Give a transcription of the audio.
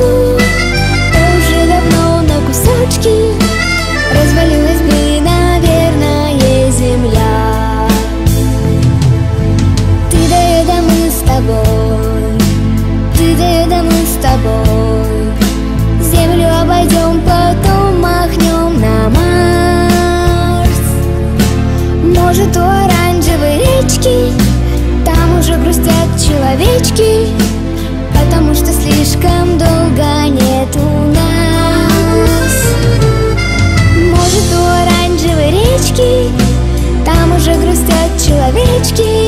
точку, то уже давно на кусочки развалилась бы, наверное, земля. Ты да я, да мы с тобой, ты да я, да мы с тобой, землю обойдем, потом махнем на Марс. Может, у оранжевой речки там уже грустят человечки, потому что слишком долго нету нас. Может, у оранжевой речки там уже грустят человечки,